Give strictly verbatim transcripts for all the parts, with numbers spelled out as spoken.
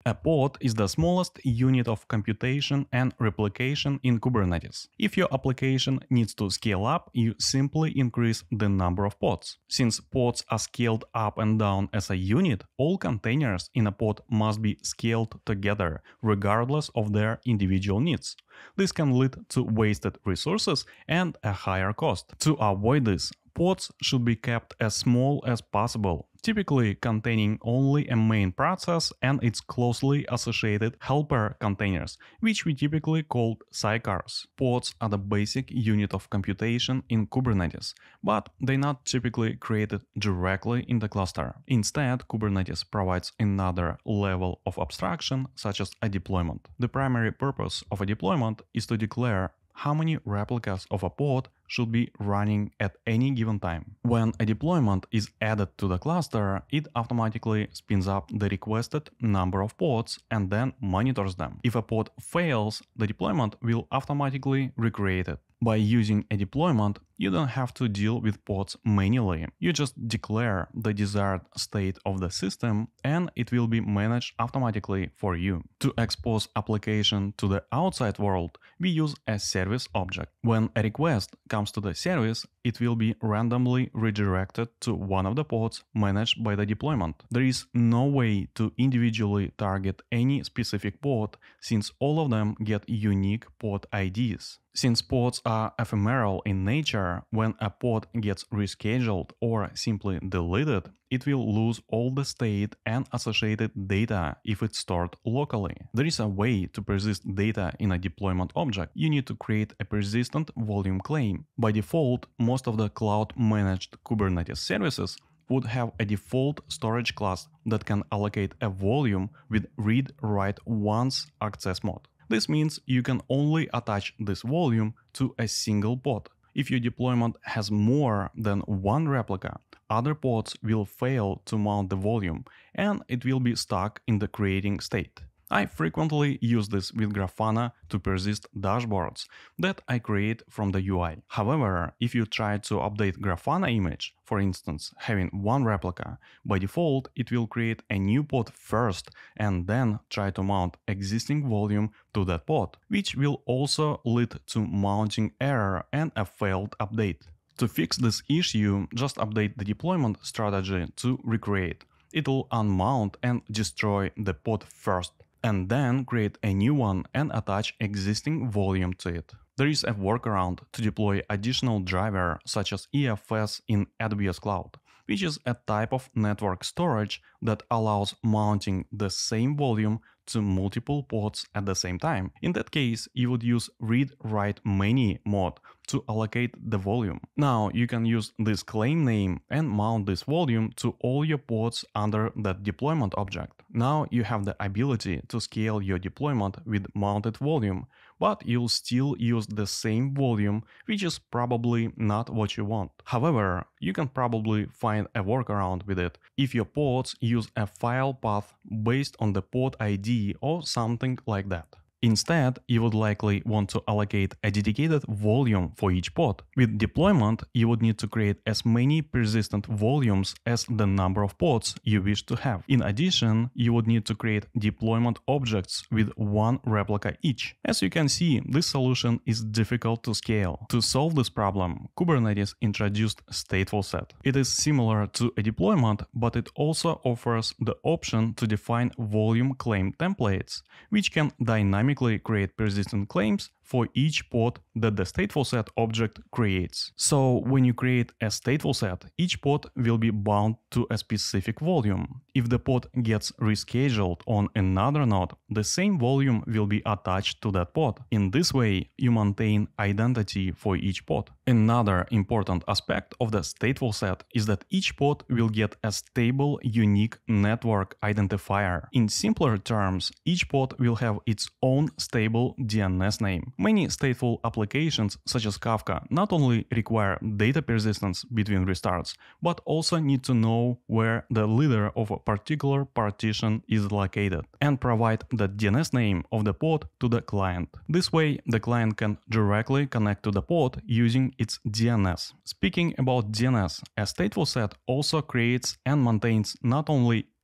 A pod is the smallest unit of computation and replication in Kubernetes. If your application needs to scale up, you simply increase the number of pods. Since pods are scaled up and down as a unit, all containers in a pod must be scaled together, regardless of their individual needs. This can lead to wasted resources and a higher cost. To avoid this, pods should be kept as small as possible, typically containing only a main process and its closely associated helper containers, which we typically call sidecars. Pods are the basic unit of computation in Kubernetes, but they're not typically created directly in the cluster. Instead, Kubernetes provides another level of abstraction, such as a deployment. The primary purpose of a deployment is to declare how many replicas of a pod should be running at any given time. When a deployment is added to the cluster, it automatically spins up the requested number of pods and then monitors them. If a pod fails, the deployment will automatically recreate it. By using a deployment, you don't have to deal with pods manually. You just declare the desired state of the system and it will be managed automatically for you. To expose application to the outside world, we use a service object. When a request comes to the service, it will be randomly redirected to one of the pods managed by the deployment. There is no way to individually target any specific pod since all of them get unique pod I Ds. Since pods are ephemeral in nature, when a pod gets rescheduled or simply deleted, it will lose all the state and associated data if it's stored locally. There is a way to persist data in a deployment object. You need to create a persistent volume claim. By default, most of the cloud-managed Kubernetes services would have a default storage class that can allocate a volume with read-write-once access mode. This means you can only attach this volume to a single pod. If your deployment has more than one replica, other pods will fail to mount the volume and it will be stuck in the creating state. I frequently use this with Grafana to persist dashboards that I create from the U I. However, if you try to update Grafana image, for instance, having one replica, by default it will create a new pod first and then try to mount existing volume to that pod, which will also lead to mounting error and a failed update. To fix this issue, just update the deployment strategy to recreate. It'll unmount and destroy the pod first, and then create a new one and attach existing volume to it. There is a workaround to deploy additional driver such as E F S in A W S Cloud, which is a type of network storage that allows mounting the same volume to multiple pods at the same time. In that case, you would use read-write-many mode to allocate the volume. Now you can use this claim name and mount this volume to all your pods under that deployment object. Now you have the ability to scale your deployment with mounted volume, but you'll still use the same volume, which is probably not what you want. However, you can probably find a workaround with it if your pods use a file path based on the pod I D or something like that. Instead, you would likely want to allocate a dedicated volume for each pod. With deployment, you would need to create as many persistent volumes as the number of pods you wish to have. In addition, you would need to create deployment objects with one replica each. As you can see, this solution is difficult to scale. To solve this problem, Kubernetes introduced stateful set. It is similar to a deployment, but it also offers the option to define volume claim templates, which can dynamically create persistent claims for each pod that the stateful set object creates. So when you create a stateful set, each pod will be bound to a specific volume. If the pod gets rescheduled on another node, the same volume will be attached to that pod. In this way, you maintain identity for each pod. Another important aspect of the stateful set is that each pod will get a stable, unique network identifier. In simpler terms, each pod will have its own stable D N S name. Many stateful applications, such as Kafka, not only require data persistence between restarts, but also need to know where the leader of a particular partition is located and provide the D N S name of the pod to the client. This way, the client can directly connect to the pod using its D N S. Speaking about D N S, a stateful set also creates and maintains not only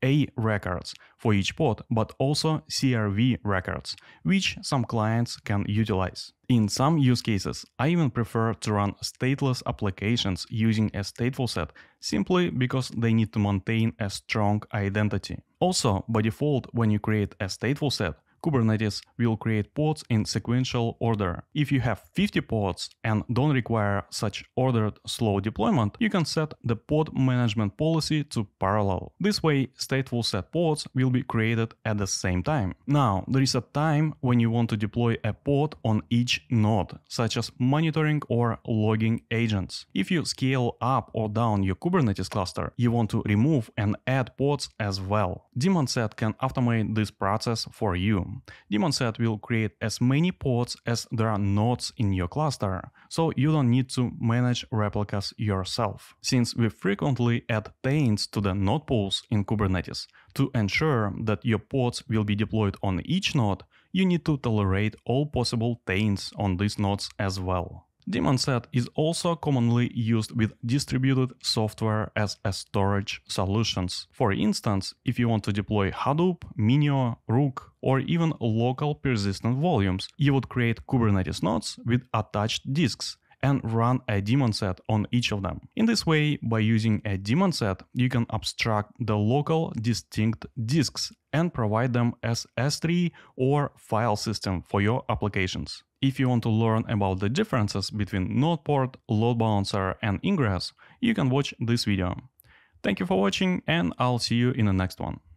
A records for each pod, but also C R V records, which some clients can utilize. In some use cases, I even prefer to run stateless applications using a stateful set simply because they need to maintain a strong identity. Also, by default, when you create a stateful set, Kubernetes will create pods in sequential order. If you have fifty pods and don't require such ordered slow deployment, you can set the pod management policy to parallel. This way, stateful set pods will be created at the same time. Now, there is a time when you want to deploy a pod on each node, such as monitoring or logging agents. If you scale up or down your Kubernetes cluster, you want to remove and add pods as well. Daemonset can automate this process for you. Daemonset will create as many pods as there are nodes in your cluster, so you don't need to manage replicas yourself. Since we frequently add taints to the node pools in Kubernetes, to ensure that your pods will be deployed on each node, you need to tolerate all possible taints on these nodes as well. Daemonset is also commonly used with distributed software as a storage solutions. For instance, if you want to deploy Hadoop, Minio, Rook, or even local persistent volumes, you would create Kubernetes nodes with attached disks and run a daemonset on each of them. In this way, by using a daemonset, you can abstract the local distinct disks and provide them as S three or file system for your applications. If you want to learn about the differences between node port, load balancer, and ingress, you can watch this video. Thank you for watching, and I'll see you in the next one.